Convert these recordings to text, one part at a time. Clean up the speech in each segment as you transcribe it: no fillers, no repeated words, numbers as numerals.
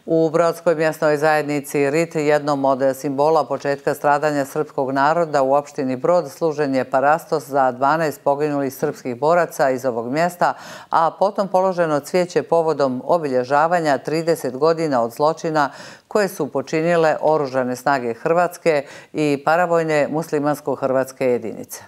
U Brodskoj mjesnoj zajednici RIT, jednom od simbola početka stradanja srpskog naroda u opštini Brod, služen je parastos za 12 poginulih srpskih boraca iz ovog mjesta, a potom položeno cvijeće povodom obilježavanja 30 godina od zločina koje su počinile oružane snage Hrvatske i paravojne muslimansko-hrvatske jedinice.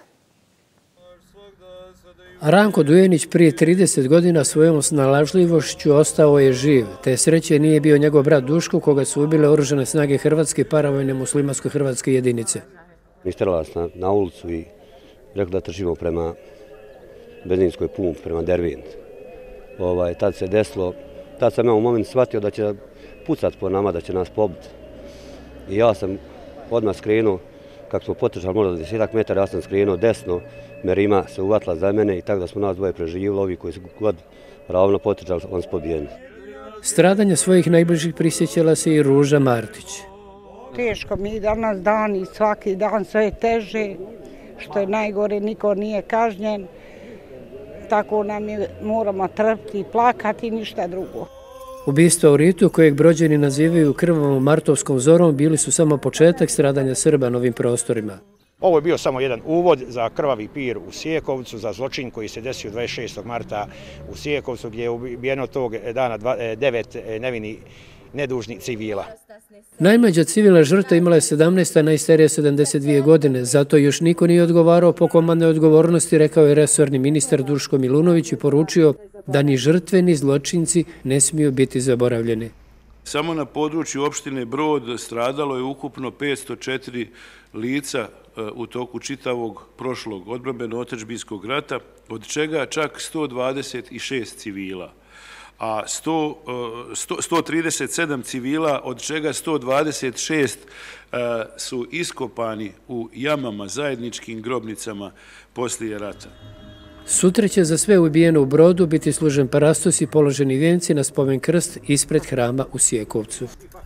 Ranko Dujenić prije 30 godina svojom snalažljivošću ostao je živ, te sreće nije bio njegov brat Duško, koga su ubile oružane snage Hrvatske i paravojne muslimansko-hrvatske jedinice. Isterala nas na ulicu i rekli da trčimo prema benzinskoj pumpi, prema Dervin. Tad se desilo, tad sam ja u moment shvatio da će pucat po nama, da će nas pobiti. I ja sam odmah skrenuo, kako smo potrčali možda 10 metara, ja sam skrenuo desno, Merima se uvatila za mene i tako da smo nas dvoje preživjeli, ovi koji su god ravno potrčali, on su pobijeni. Stradanja svojih najbližih prisjećala se i Ruža Martić. Teško mi danas dan i svaki dan sve teže, što je najgore, niko nije kažnjen, tako nam je, moramo trpiti i plakati, ništa drugo. Ubistva u Ritu, kojeg Brođani nazivaju krvavom martovskom zorom, bili su samo početak stradanja Srba na ovim prostorima. Ovo je bio samo jedan uvod za krvavi pir u Sijekovcu, za zločin koji se desio 26. marta u Sijekovcu, gdje je ubijeno tog dana 9 nevini nedužnih civila. Najmlađa civilna žrtva imala je 17, a najstarija 72 godine. Zato još niko nije odgovarao po komandnoj odgovornosti, rekao je resorni ministar Duško Milunović i poručio da ni žrtve ni zločinci ne smiju biti zaboravljeni. Samo na području opštine Brod stradalo je ukupno 504 lica u toku čitavog prošlog odbrambeno-otadžbinskog rata, od čega čak 126 civila, a 137 civila, od čega 126 su iskopani u jamama, zajedničkim grobnicama poslije rata. Sutra će za sve ubijeno u Brodu biti služen parastos i položeni vijenci na spomen krst ispred hrama u Sijekovcu.